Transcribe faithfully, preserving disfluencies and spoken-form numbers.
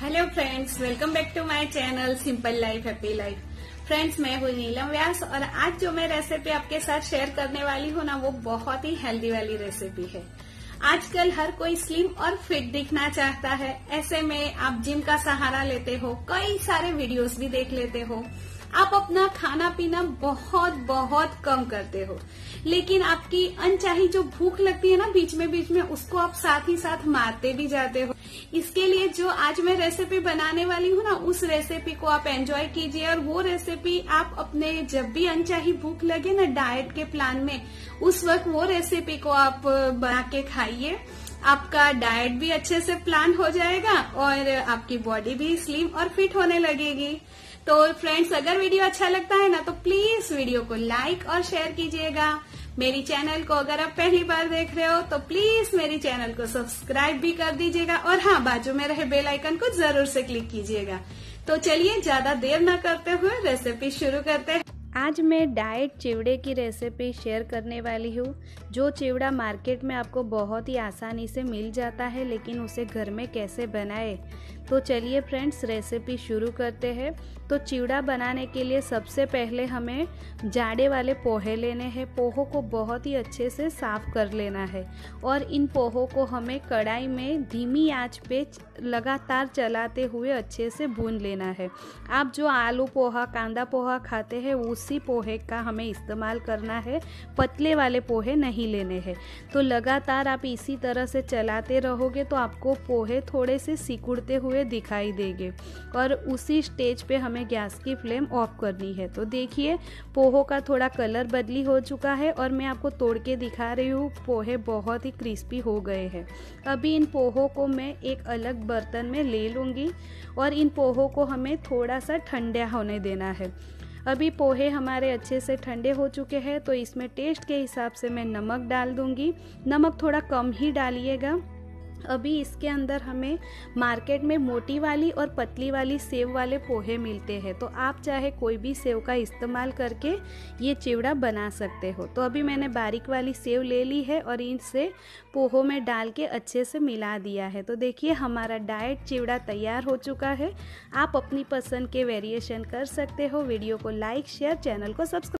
Hello friends, welcome back to my channel simple life happy life. Friends, मैं हूँ नीलम व्यास और आज जो मैं रेसिपी आपके साथ शेयर करने वाली हूँ ना, वो बहुत ही हेल्दी वाली रेसिपी है। आजकल हर कोई स्लिम और फिट दिखना चाहता है। ऐसे में आप जिम का सहारा लेते हो, कई सारे वीडियोस भी देख लेते हो, आप अपना खाना पीना बहुत बहुत कम करते हो, लेकिन आपकी अनचाही जो भूख लगती है ना बीच में बीच में, उसको आप साथ ही साथ मारते भी जाते हो। इसके लिए जो आज मैं रेसिपी बनाने वाली हूँ ना, उस रेसिपी को आप एंजॉय कीजिए और वो रेसिपी आप अपने जब भी अनचाही भूख लगे ना डाइट के प्लान में, उस वक्त वो रेसिपी को आप बना के खाइए। आपका डाइट भी अच्छे से प्लान हो जाएगा और आपकी बॉडी भी स्लिम और फिट होने लगेगी। तो फ्रेंड्स, अगर वीडियो अच्छा लगता है ना तो प्लीज वीडियो को लाइक और शेयर कीजिएगा। मेरी चैनल को अगर आप पहली बार देख रहे हो तो प्लीज मेरी चैनल को सब्सक्राइब भी कर दीजिएगा और हाँ, बाजू में रहे बेल आइकन को जरूर से क्लिक कीजिएगा। तो चलिए ज्यादा देर न करते हुए रेसिपी शुरू करते हैं। आज मैं डाइट चिवड़े की रेसिपी शेयर करने वाली हूँ। जो चिवड़ा मार्केट में आपको बहुत ही आसानी से मिल जाता है, लेकिन उसे घर में कैसे बनाएं। तो चलिए फ्रेंड्स, रेसिपी शुरू करते हैं। तो चिवड़ा बनाने के लिए सबसे पहले हमें जाड़े वाले पोहे लेने हैं। पोहों को बहुत ही अच्छे से साफ कर लेना है और इन पोहों को हमें कढ़ाई में धीमी आंच पे लगातार चलाते हुए अच्छे से भून लेना है। आप जो आलू पोहा, कांदा पोहा खाते हैं, उसी पोहे का हमें इस्तेमाल करना है, पतले वाले पोहे नहीं लेने हैं। तो लगातार आप इसी तरह से चलाते रहोगे तो आपको पोहे थोड़े से सिकुड़ते हुए दिखाई देंगे और उसी स्टेज पे हमें गैस की फ्लेम ऑफ करनी है। तो देखिए, पोहों का थोड़ा कलर बदली हो चुका है और मैं आपको तोड़ के दिखा रही हूँ। पोहे बहुत ही क्रिस्पी हो गए हैं। अभी इन पोहों को मैं एक अलग बर्तन में ले लूँगी और इन पोहों को हमें थोड़ा सा ठंडा होने देना है। अभी पोहे हमारे अच्छे से ठंडे हो चुके हैं, तो इसमें टेस्ट के हिसाब से मैं नमक डाल दूंगी। नमक थोड़ा कम ही डालिएगा। अभी इसके अंदर हमें मार्केट में मोटी वाली और पतली वाली सेव वाले पोहे मिलते हैं, तो आप चाहे कोई भी सेव का इस्तेमाल करके ये चिवड़ा बना सकते हो। तो अभी मैंने बारीक वाली सेव ले ली है और इनसे पोहों में डाल के अच्छे से मिला दिया है। तो देखिए, हमारा डाइट चिवड़ा तैयार हो चुका है। आप अपनी पसंद के वेरिएशन कर सकते हो। वीडियो को लाइक, शेयर, चैनल को सब्सक्राइब